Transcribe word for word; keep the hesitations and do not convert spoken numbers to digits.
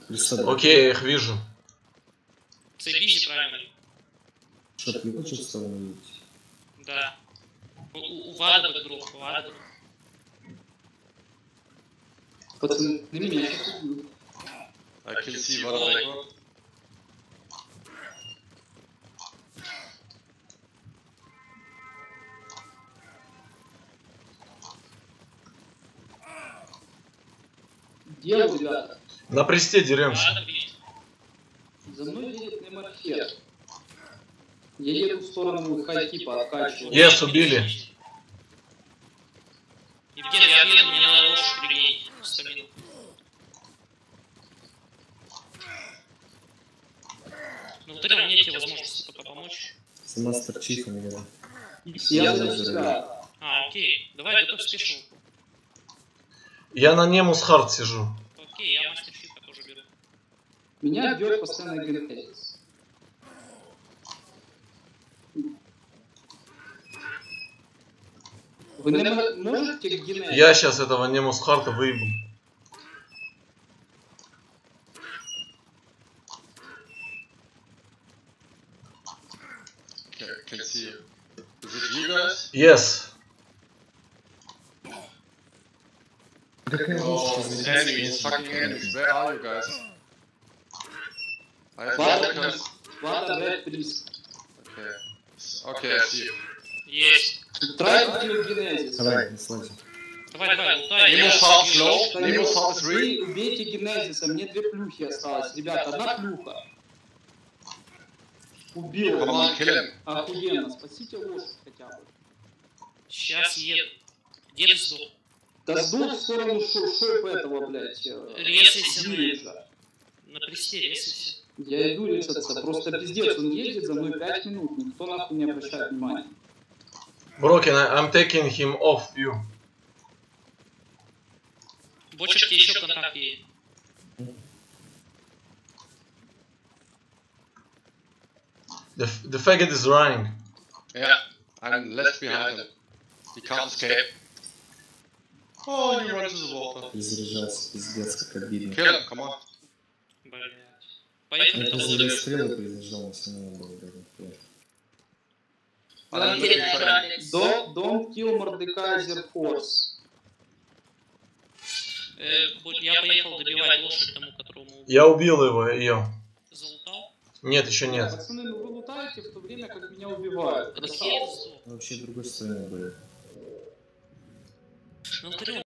Окей, я их вижу. Цебизи правильно. Что, ты хочешь с тобой видеть? Да. У, у Вада бэкдроп, у Вада. Пацаны, на меня сейчас убьют. I can see Vadda backdrop. Где вы, ребята? На престе деремся. За мной едет неморфет. Я еду в сторону хай-типа, откачиваю. Yes, убили. Евгений, я отъеду, мне надо лошадь пригнить. Стамину. Ну, вот это мне те возможности пока помочь. С мастер чифом игра. Я за тебя. А, окей. Давай, готовь спешилку. Я на Немус Хард сижу. Окей, я мастер чифа тоже беру. Меня бьет постоянно генетикс. Вы не можете генетикс? Я сейчас этого Немус Харта выебу. Okay, can see. Is it you guys? Yes. Oh, enemies, fucking enemies. Where are you guys? I have Vadda, focus. Vadda, red, please. Okay. Okay, I see. Есть. Try to kill Genesis. Давай, не сложно. Давай, давай, лутай. Nemus Hard is low. Nemus Hard is Вы real. убейте Генезиса, мне две плюхи осталось. Ребята, одна плюха. Убил. Come on, kill him. Охуенно, спасите лошадь хотя бы. Сейчас еду. Где ты сдох? Да сдох в сторону шоп этого, блядь. Резайся на Дирижа. На престе, резайся. Я иду резаться, просто пиздец, он ездит за мной пять минут, никто нахуй не обращает внимания. Broken, I'm taking him off you. Бочек тебе еще контакт едет. The, the faggot is running. Yeah, I'm left behind him. He can't escape. Oh, he runs to the water. Перезаряжался, пиздец, как обидно. Kill him, come on. Блядь. Поехали Я на просто воду. стрелы перезаряжался, не было даже. I'm looking for him. Don't, don't kill Mordekaiser Force. Э, будь- я поехал добивать лошадь тому, которому Я убил его, ее. залутал. Нет, еще нет. Пацаны, ну вы лутаете в то время, как меня убивают. Так Красава. я сдох. Вообще другой стороны были. Ну, ты